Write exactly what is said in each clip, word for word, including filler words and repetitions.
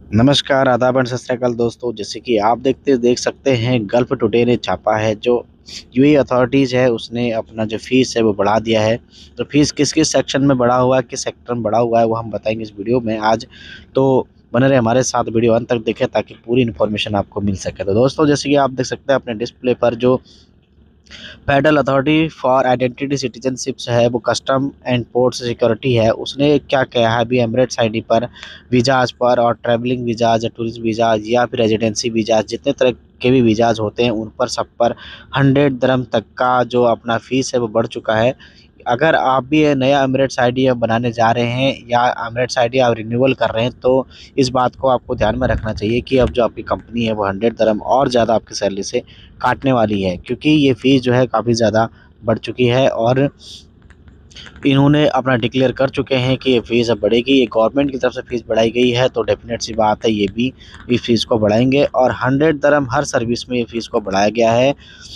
नमस्कार, आदाब एंड सत श्री अकाल दोस्तों। जैसे कि आप देखते देख सकते हैं, गल्फ टुडे ने छापा है जो यूएई अथॉरिटीज़ है, उसने अपना जो फ़ीस है वो बढ़ा दिया है। तो फ़ीस किस-किस सेक्शन में बढ़ा हुआ है, किस सेक्टर में बढ़ा हुआ है, वो हम बताएँगे इस वीडियो में आज। तो बने रहे हमारे साथ, वीडियो अंत तक देखें ताकि पूरी इन्फॉर्मेशन आपको मिल सके। तो दोस्तों, जैसे कि आप देख सकते हैं अपने डिस्प्ले पर, जो federal authority for identity citizenships है, वो कस्टम एंड पोर्ट सिक्योरिटी है, उसने क्या कहा है अभी एमिरेट्स आईडी पर, वीज़ाज़ पर और ट्रैवलिंग वीज़ाज़ या टूरिस्ट वीज़ाज़ या फिर रेजिडेंसी वीज़ाज़, जितने तरह के भी वीज़ाज़ होते हैं उन पर सब पर हंड्रेड दिरहम तक का जो अपना फ़ीस है वो बढ़ चुका है। अगर आप भी ये नया एमिरेट्स आईडी अब बनाने जा रहे हैं या एमिरेट्स आईडी आप रिन्यूअल कर रहे हैं, तो इस बात को आपको ध्यान में रखना चाहिए कि अब जो आपकी कंपनी है वो हंड्रेड दिरहम और ज़्यादा आपकी सैलरी से काटने वाली है, क्योंकि ये फ़ीस जो है काफ़ी ज़्यादा बढ़ चुकी है और इन्होंने अपना डिक्लेयर कर चुके हैं कि ये फ़ीस अब बढ़ेगी। ये गवर्नमेंट की तरफ से फ़ीस बढ़ाई गई है, तो डेफ़िनेट सी बात है ये भी इस फ़ीस को बढ़ाएँगे और हंड्रेड दिरहम हर सर्विस में ये फ़ीस को बढ़ाया गया है।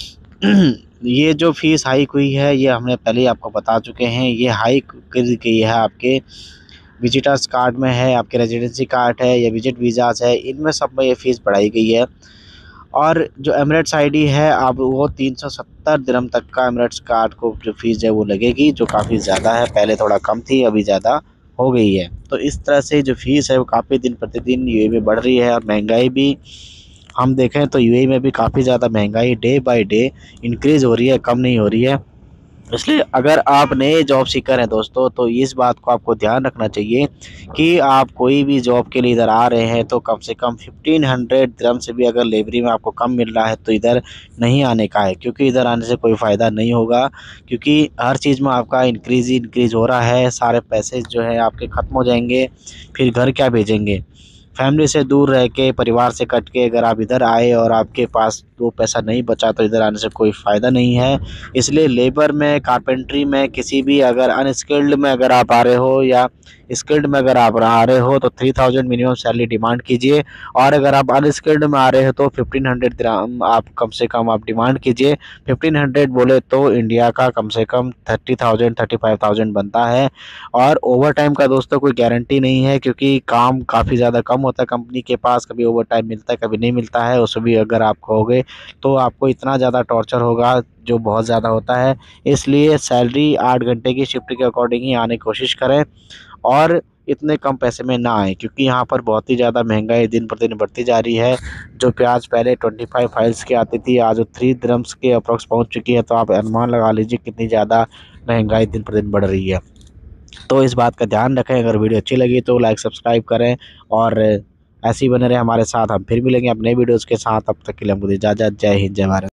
ये जो फ़ीस हाइक हुई है, ये हमने पहले ही आपको बता चुके हैं। ये हाइक कर गई है आपके विज़िटर्स कार्ड में है, आपके रेज़िडेंसी कार्ड है या विज़िट वीज़ाज़ है, इनमें सब में ये फ़ीस बढ़ाई गई है। और जो एमिरेट्स आईडी है, अब वो तीन सौ सत्तर दिरहम तक का एमिरेट्स कार्ड को जो फ़ीस है वो लगेगी, जो काफ़ी ज़्यादा है। पहले थोड़ा कम थी, अभी ज़्यादा हो गई है। तो इस तरह से जो फ़ीस है वो काफ़ी दिन प्रतिदिन यूएई में बढ़ रही है और महंगाई भी हम देखें तो यूएई में भी काफ़ी ज़्यादा महंगाई डे बाय डे इंक्रीज़ हो रही है, कम नहीं हो रही है। इसलिए अगर आप नए जॉब सीकर हैं दोस्तों, तो इस बात को आपको ध्यान रखना चाहिए कि आप कोई भी जॉब के लिए इधर आ रहे हैं तो कम से कम फ़िफ़्टीन हंड्रेड दिरहम से भी अगर लेबरी में आपको कम मिल रहा है तो इधर नहीं आने का है, क्योंकि इधर आने से कोई फ़ायदा नहीं होगा। क्योंकि हर चीज़ में आपका इंक्रीज़ ही इंक्रीज़ हो रहा है, सारे पैसे जो है आपके ख़त्म हो जाएंगे, फिर घर क्या भेजेंगे। फैमिली से दूर रह के, परिवार से कट के अगर आप इधर आए और आपके पास दो पैसा नहीं बचा, तो इधर आने से कोई फ़ायदा नहीं है। इसलिए लेबर में, कारपेंटरी में, किसी भी अगर अनस्किल्ड में अगर आप आ रहे हो या स्किल्ड में अगर आप आ रहे हो तो three thousand minimum salary demand कीजिए। और अगर आप अनस्किल्ड में आ रहे हो तो फ़िफ़्टीन हंड्रेड दिरहम आप कम से कम आप डिमांड कीजिए। फ़िफ़्टीन हंड्रेड बोले तो इंडिया का कम से कम thirty thousand thirty five thousand बनता है। और ओवर टाइम का दोस्तों कोई गारंटी नहीं है, क्योंकि काम काफ़ी ज़्यादा कम होता है कंपनी के पास, कभी ओवर टाइम मिलता है, कभी नहीं मिलता है। उसमें भी अगर आप कहोगे तो आपको इतना ज़्यादा टॉर्चर होगा, जो बहुत ज़्यादा होता है। इसलिए सैलरी आठ घंटे की शिफ्ट के अकॉर्डिंग ही आने की कोशिश करें और इतने कम पैसे में ना आए, क्योंकि यहाँ पर बहुत ही ज़्यादा महंगाई दिन प्रतिदिन बढ़ती जा रही है। जो प्याज पहले ट्वेंटी फाइव फाइल्स की आती थी, आज वो थ्री दिरहम्स के अप्रॉक्स पहुँच चुकी है। तो आप अनुमान लगा लीजिए कितनी ज़्यादा महंगाई दिन प्रतिदिन बढ़ रही है। तो इस बात का ध्यान रखें। अगर वीडियो अच्छी लगी तो लाइक सब्सक्राइब करें और ऐसे ही बने रहें हमारे साथ। हम फिर मिलेंगे अपने वीडियोज़ के साथ, तब तक के लिए हमको दीजिए इजाज़त। जय हिंद, जय भारत।